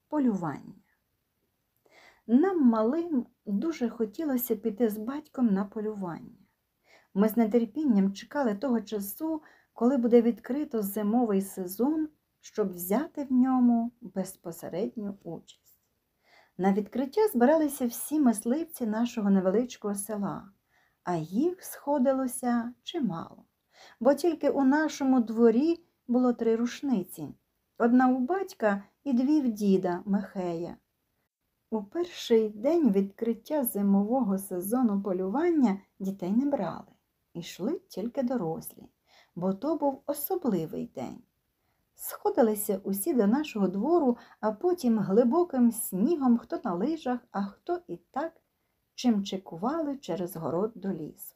Полювання. Нам малим дуже хотілося піти з батьком на полювання. Ми з нетерпінням чекали того часу, коли буде відкрито зимовий сезон, щоб взяти в ньому безпосередню участь. На відкриття збиралися всі мисливці нашого невеличкого села, а їх сходилося чимало, бо тільки у нашому дворі було 3 рушниці. Одна у батька і 2 в діда Михея. У перший день відкриття зимового сезону полювання дітей не брали. Ішли тільки дорослі, бо то був особливий день. Сходилися усі до нашого двору, а потім глибоким снігом хто на лижах, а хто і так чимчикували через город до лісу.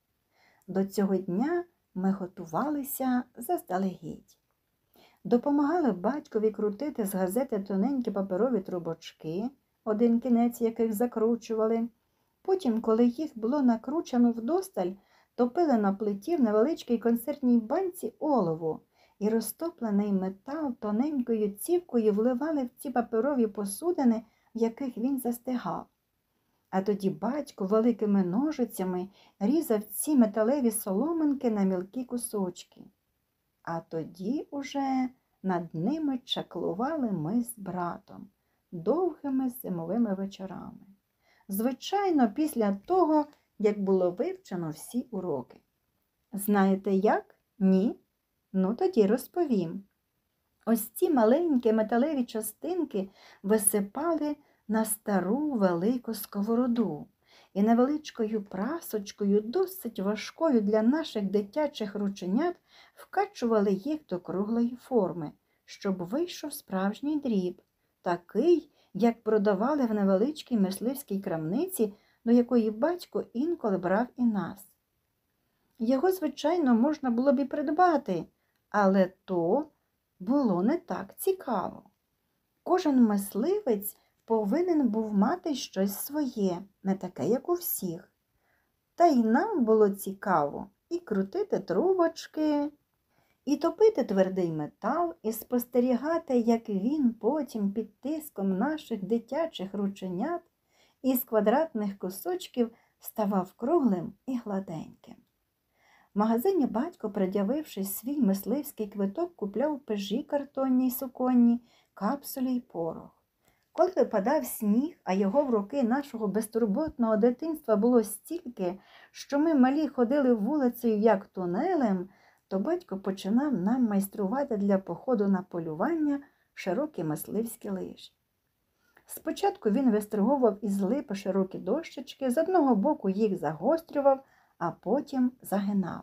До цього дня ми готувалися заздалегідь. Допомагали батькові крутити з газети тоненькі паперові трубочки, один кінець яких закручували. Потім, коли їх було накручено вдосталь, топили на плиті в невеличкій консервній банці олово і розтоплений метал тоненькою цівкою вливали в ці паперові посудини, в яких він застигав. А тоді батько великими ножицями різав ці металеві соломинки на мілкі кусочки. А тоді уже над ними чаклували ми з братом довгими зимовими вечорами. Звичайно, після того, як було вивчено всі уроки. Знаєте як? Ні? Ну тоді розповім. Ось ці маленькі металеві частинки висипали на стару велику сковороду і невеличкою прасочкою, досить важкою для наших дитячих рученят, вкачували їх до круглої форми, щоб вийшов справжній дріб, такий, як продавали в невеличкій мисливській крамниці, до якої батько інколи брав і нас. Його, звичайно, можна було б і придбати, але то було не так цікаво. Кожен мисливець повинен був мати щось своє, не таке, як у всіх. Та й нам було цікаво і крутити трубочки, і топити твердий метал, і спостерігати, як він потім під тиском наших дитячих рученят із квадратних кусочків ставав круглим і гладеньким. В магазині батько, пред'явивши свій мисливський квиток, купляв пежі картонні й суконні, капсулі й порох. Коли випадав сніг, а його в роки нашого безтурботного дитинства було стільки, що ми малі ходили вулицею як тунелем, то батько починав нам майструвати для походу на полювання широкі мисливські лижі. Спочатку він виструговував із липи широкі дощечки, з одного боку їх загострював, а потім загинав.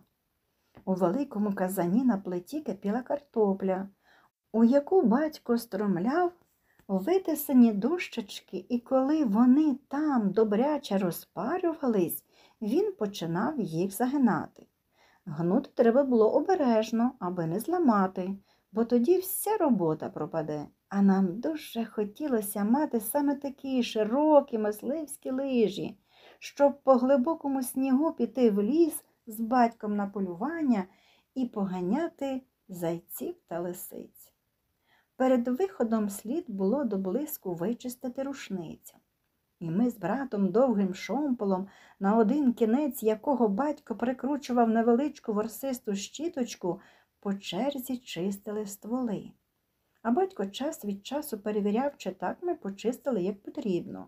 У великому казані на плиті кипіла картопля, у яку батько стромляв витисані дощечки, і коли вони там добряче розпарювались, він починав їх загинати. Гнути треба було обережно, аби не зламати, бо тоді вся робота пропаде. А нам дуже хотілося мати саме такі широкі мисливські лижі, щоб по глибокому снігу піти в ліс з батьком на полювання і поганяти зайців та лисиць. Перед виходом слід було до блиску вичистити рушницю. І ми з братом довгим шомполом, на один кінець якого батько прикручував невеличку ворсисту щіточку, по черзі чистили стволи. А батько час від часу перевіряв, чи так ми почистили, як потрібно.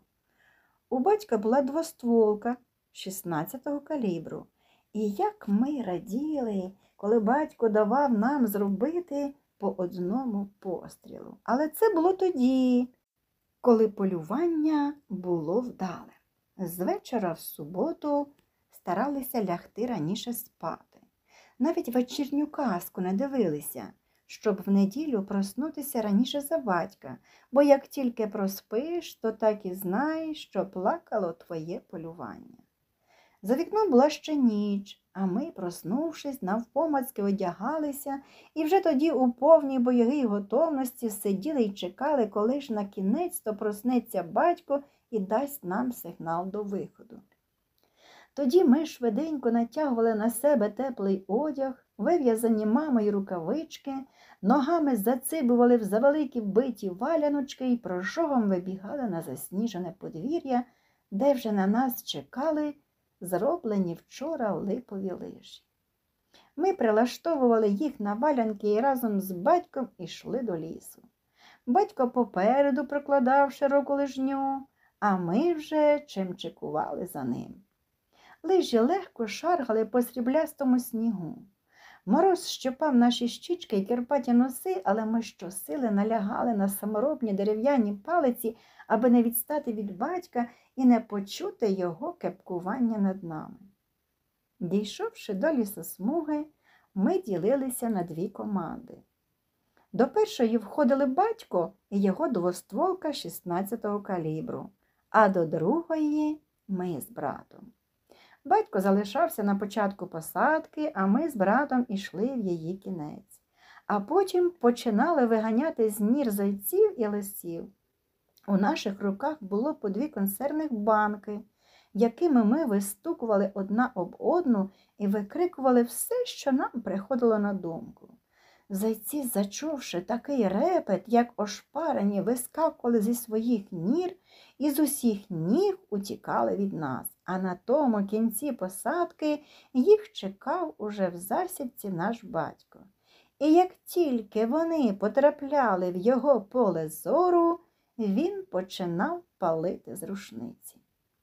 У батька була двостволка 16-го калібру. І як ми раділи, коли батько давав нам зробити по одному пострілу. Але це було тоді, коли полювання було вдале. З вечора в суботу старалися лягти раніше спати. Навіть вечірню казку не дивилися, щоб в неділю проснутися раніше за батька, бо як тільки проспиш, то так і знай, що плакало твоє полювання. За вікном була ще ніч, а ми, проснувшись, навпомацьки одягалися і вже тоді у повній бойовій готовності сиділи й чекали, коли ж на кінець-то проснеться батько і дасть нам сигнал до виходу. Тоді ми швиденько натягували на себе теплий одяг, вив'язані мамою рукавички, ногами зацибували в завеликі биті валяночки і прожогом вибігали на засніжене подвір'я, де вже на нас чекали зроблені вчора липові лижі. Ми прилаштовували їх на валянки і разом з батьком ішли до лісу. Батько попереду прокладав широку лижню, а ми вже чимчикували за ним. Лижі легко шаргали по сріблястому снігу. Мороз щопав наші щічки й кирпаті носи, але ми щосили налягали на саморобні дерев'яні палиці, аби не відстати від батька і не почути його кепкування над нами. Дійшовши до лісосмуги, ми ділилися на дві команди. До першої входили батько і його двостволка 16-го калібру, а до другої – ми з братом. Батько залишався на початку посадки, а ми з братом ішли в її кінець. А потім починали виганяти з нір зайців і лисів. У наших руках було по 2 консервних банки, якими ми вистукували одна об одну і викрикували все, що нам приходило на думку. Зайці, зачувши такий репет, як ошпарені, вискакували зі своїх нір і з усіх ніг утікали від нас. А на тому кінці посадки їх чекав уже в засідці наш батько. І як тільки вони потрапляли в його поле зору, він починав палити з рушниці.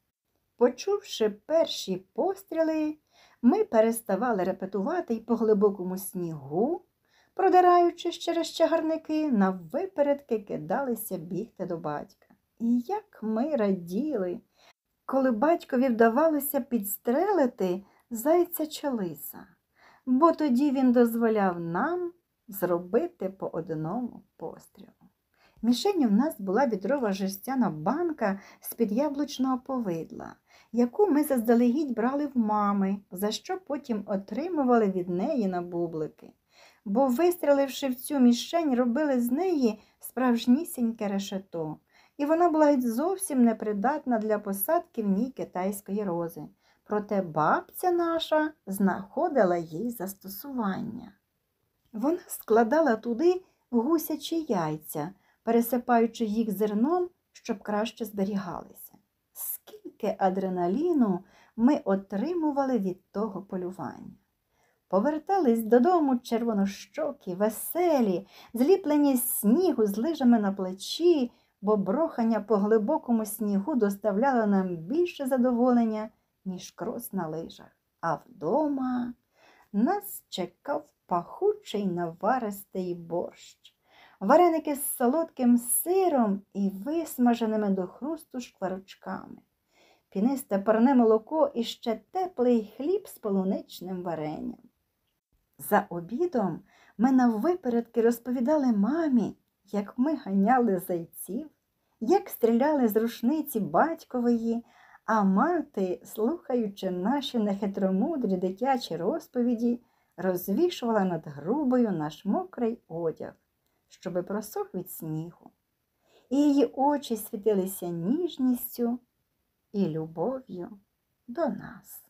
Почувши перші постріли, ми переставали репетувати й по глибокому снігу, продираючись через чагарники, наввипередки кидалися бігти до батька. І як ми раділи, коли батькові вдавалося підстрелити зайця чи лиса, бо тоді він дозволяв нам зробити по одному пострілу. Мішенню в нас була відрова жестяна банка з-під яблучного повидла, яку ми заздалегідь брали в мами, за що потім отримували від неї на бублики. Бо, вистріливши в цю мішень, робили з неї справжнісіньке решето, і вона була геть зовсім непридатна для посадки в ній китайської рози. Проте бабця наша знаходила їй застосування. Вона складала туди гусячі яйця, пересипаючи їх зерном, щоб краще зберігалися. Скільки адреналіну ми отримували від того полювання. Повертались додому червонощокі, веселі, зліплені з снігу з лижами на плечі, бо брохання по глибокому снігу доставляло нам більше задоволення, ніж крос на лижах. А вдома нас чекав пахучий наваристий борщ, вареники з солодким сиром і висмаженими до хрусту шкварочками, пінисте парне молоко і ще теплий хліб з полуничним варенням. За обідом ми наввипередки розповідали мамі, як ми ганяли зайців, як стріляли з рушниці батькової, а мати, слухаючи наші нехитромудрі дитячі розповіді, розвішувала над грубою наш мокрий одяг, щоби просох від снігу. І її очі світилися ніжністю і любов'ю до нас.